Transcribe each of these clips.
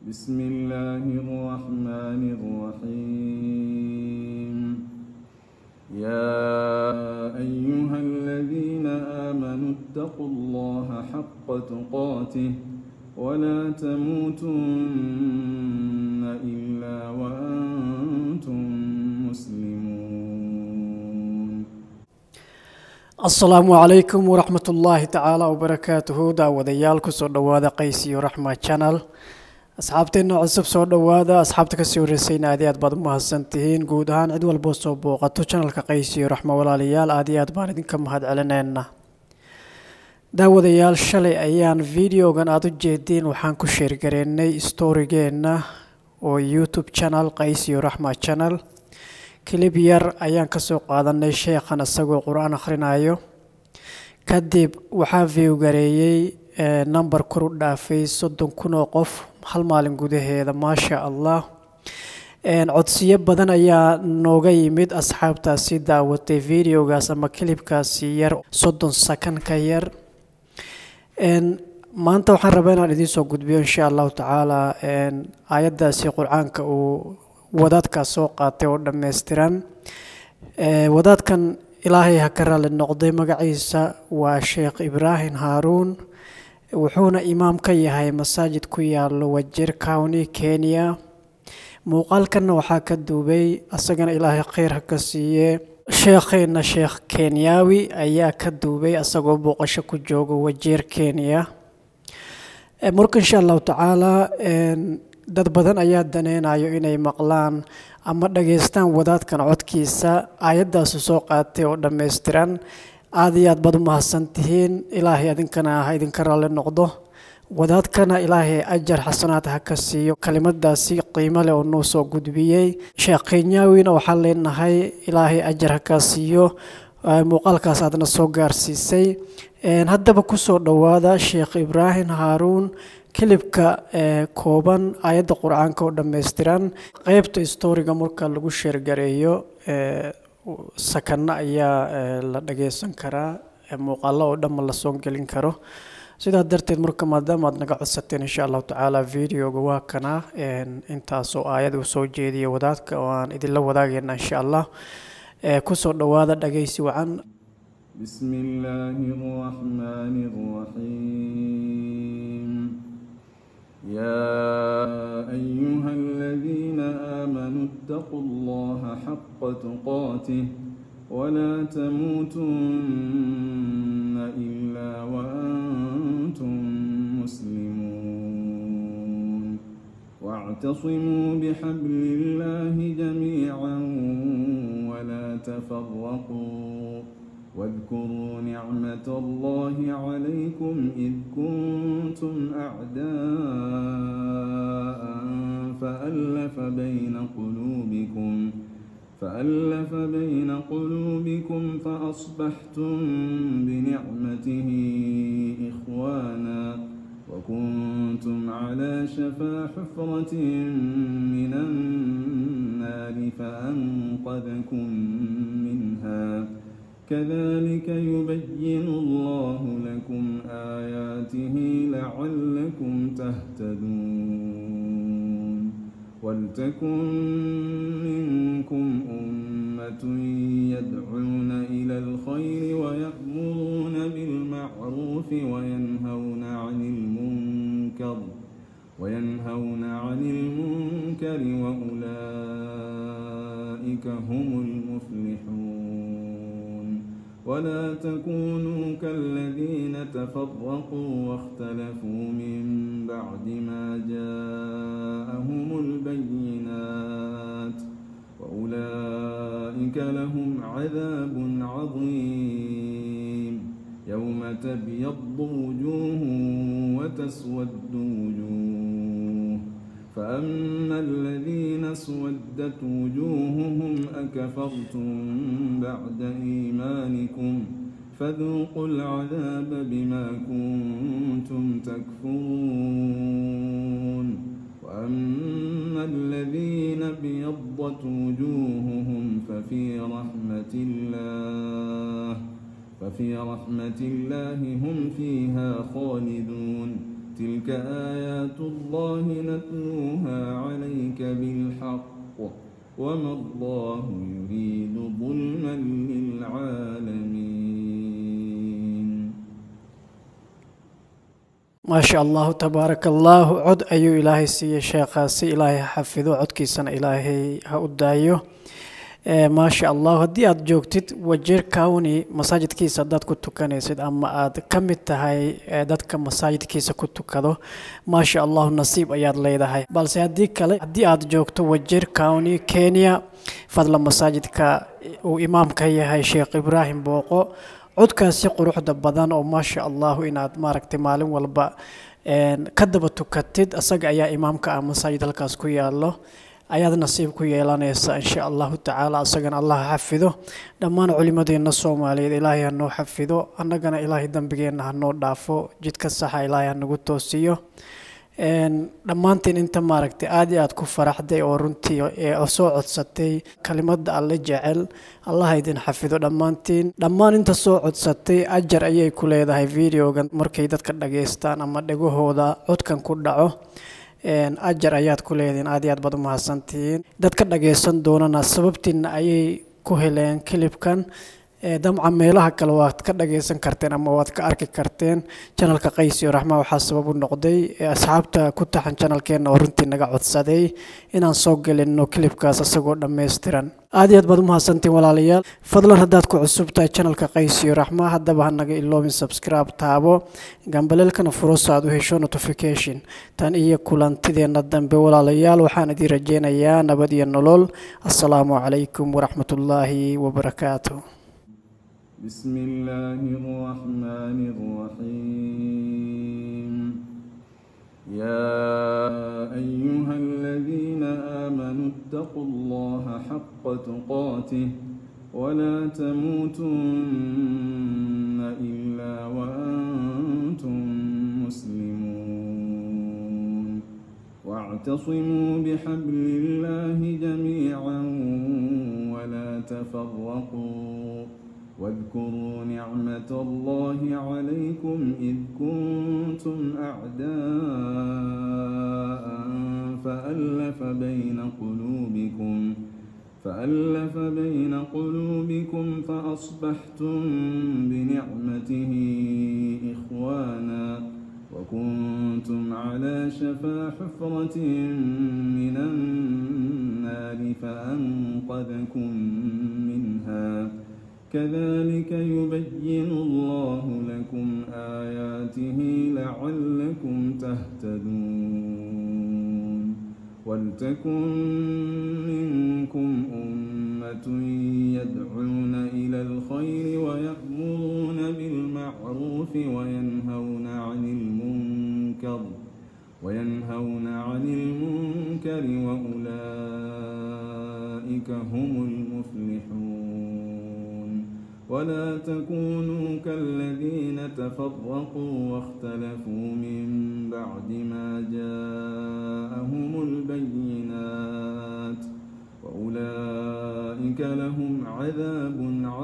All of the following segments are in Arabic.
بسم الله الرحمن الرحيم يا أيها الذين آمنوا اتقوا الله حق تقاته ولا تموتن إلا وأنتم مسلمون. السلام عليكم ورحمة الله تعالى وبركاته. داوديال كسر دوادا قيسي ورحمة channel. أصحابتنا عصب صور دوادا أصحابتك السوريين عاديات بعض مهسنتين جودان عدو البوستو بوقتو channel كقيسي ورحمة والاليال عاديات باردين كم هاد علنانا. داوديال شلي أيان فيديو كان عادو جدين وحان كشير قريني ستوري جينا و يوتيوب channel قيسي ورحمة channel. كليب ير أيان كسوق قادني شيخنا سقو القرآن أخرنايو كدب وحافيو قريي نمبر كرودا في صدن كنو قف هل مالن قده هذا ما شاء الله عدسية بدن أيا نوغي يمد أصحاب تاسي داوتي فيديو غاس أما كليب كاسي ير صدن سكن كير ما أنت وحن ربنا ندي سو قد بيو إن شاء الله تعالى آيات داسي قرآن كأو wadaadka soo qaatay oo dhameystiran wadaadkan ilaahay ha ka raali noqday magaciisa waa Sheekh Ibrahim Haruun wuxuuna imaam ka yahay masaajid ku yaalo Wajir County Kenya muuqaalkan waxa ka duubay asagana ilaahay khayr ha ka siiye sheekheena Sheekh Kenyawi ayaa ka duubay asagoo booqasho ku jooga Wajir Kenya marka insha Allah taala dad badan ayaa daneynayo inay maqlaan ama dhageystaan wadaadkan codkiisa aayadaas soo qaatay oo dhameystiran aad iyo aad bad mahadsantihiin ilaahay idinkana ha idinka raali noqdo wadaadkana ilaahay ajar xasanaad ha ka siiyo kalimadaasi qiimo leh oo noo soo gudbiyay Sheekh Kenyawina waxa leenahay ilaahay ajar ha ka siiyo muuqaalkaas aadna soo gaarsiisay haddaba ku soo dhawaada Sheekh Ibrahim Haruun كليبكا كوبان آيات القرآن كو دمستيران قيبت استوريغا مركا لغو شيرغاريو سكنا ايا لدغيسن كرا موقالا او دم لا سون غلين كارو سيدا درتيد مركا مادام اد نغا عدستين ان شاء الله تعالى فيديوغا وا كنا انتاسو آيات سو جيديو ودادكا وان idin la wadaagayna ان شاء الله كسو دواada dhageysi wacan بسم الله الرحمن الرحيم يا أيها الذين آمنوا اتقوا الله حق تقاته ولا تموتن إلا وأنتم مسلمون واعتصموا بحبل الله جميعا ولا تفرقوا واذكروا نعمة الله عليكم إذ كنتم أعداء فألف بين قلوبكم فأصبحتم بنعمته إخوانا وكنتم على شفا حفرة من النار فأنقذكم منها كذلك يبين الله لكم آياته لعلكم تهتدون ولتكن منكم أمة يدعون إلى الخير ويأمرون بالمعروف وينهون عن المنكر وأولئك هم المفلحون ولا تكونوا كالذين تفرقوا واختلفوا من بعد ما جاءهم البينات وأولئك لهم عذاب عظيم يوم تبيض وجوه وتسود وجوه فأما الذين اسودت وجوههم أكفرتم بعد إيمانكم فذوقوا العذاب بما كنتم تكفرون وأما الذين ابيضت وجوههم ففي رحمة الله هم فيها خالدون تلك آيات الله نتلوها عليك بالحق وما الله يريد ظلما للعالمين. ما شاء الله تبارك الله. عد أيو إلهي سي شيخاسي إلهي حفظه عد كيسان إلهي هؤدايو. ما شاء الله هدي aad joogtid Wajir County masaajidkiisa dad ku tukanaysid ama aad kamid tahay dadka masaajidkiisa ku tukado ma sha Allah nasiib ayaad leedahay. balse hadii kale hadii aad joogto Wajir County Kenya fadla masaajidka uu imaamka yahay Sheekh Ibrahim Booqo codkaasi quruxda badan oo ma sha Allah inaad maaragtay maalin walba ka daba tukatid asaga ayaa imaamka ah masaajid halkaas ku yaalo ayaad nasiib ku yeelanaysa insha Allah taala asagana Allah xafido dhammaan culimadeena Soomaaliyeed Ilaahay noo xafido annagana Ilaahay dambigeena ha noo dhaafo jidka sax Ilaahay nagu toosiyo dhammaantiin inta maaragtay aad ku faraxday oo runtii oo soo codsatay kalimada alla jecel Allah idin xafido dhammaan inta soo codsatay ajar ayay ku leedahay videogan markay dadka dhageystaan ama dhagahooda codkan ku dhaco ajar ayaad ku leedin aad baad u mahadsantiin dadka dhageysan doonana sababtina ayay ku heleen clipkan damca meelaha kale waad ka dhageysan karteen ama waad ka arki karteen channelka Qays iyo Raxma waxa sabab u noqday asxaabta ku taxan channelkeena oo runtii naga codsaday inaan soo galino clipkaas asagoo dhameystiran aad baad u mahadsantiin walaalayaal fadlan hadaad ku cusubtahay channelka Qays iyo Raxma hadaba naga iloobin subscribe taabo gambaleelkana furo saad u hesho notification tan iyo kulantideena dambe walaalayaal waxaan idin rajeynayaa nabad iyo nolol assalaamu calaykum waraxmatullaahi wabarakaatuh. بسم الله الرحمن الرحيم يا أيها الذين آمنوا اتقوا الله حق تقاته ولا تموتن إلا وأنتم مسلمون واعتصموا بحبل الله جميعا ولا تفرقوا واذكروا نعمة الله عليكم إذ كنتم أعداء فألف بين قلوبكم فأصبحتم بنعمته إخوانا وكنتم على شفا حفرة من النار فأنقذكم منها كذلك يبين الله لكم آياته لعلكم تهتدون ولتكن منكم أمة يدعون إلى الخير ويأمرون بالمعروف وينهون عن المنكر وأولئك هم المفلحون ولا تكونوا كالذين تفرقوا واختلفوا من بعد ما جاءهم البينات وأولئك لهم عذاب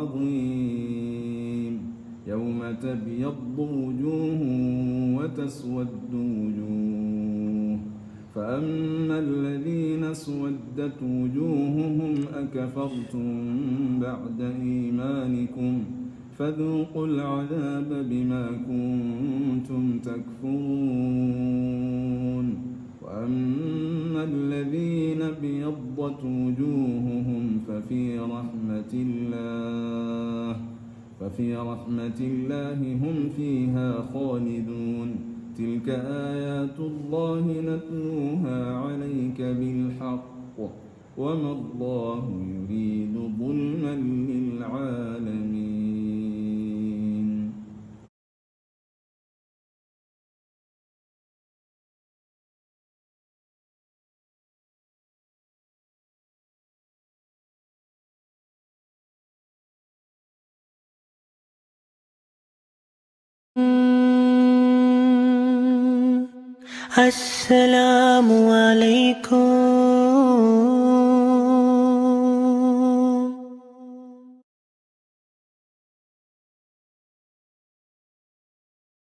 عظيم يوم تبيض وجوه وتسود وجوه فأما الذين اسودت وجوههم أكفرتم بعد إيمانكم فذوقوا العذاب بما كنتم تكفرون وأما الذين ابيضت وجوههم ففي رحمة الله هم فيها خالدون تلك آيات الله نتلوها عليك بالحق وما الله يريد ظلما للعالمين. السلام عليكم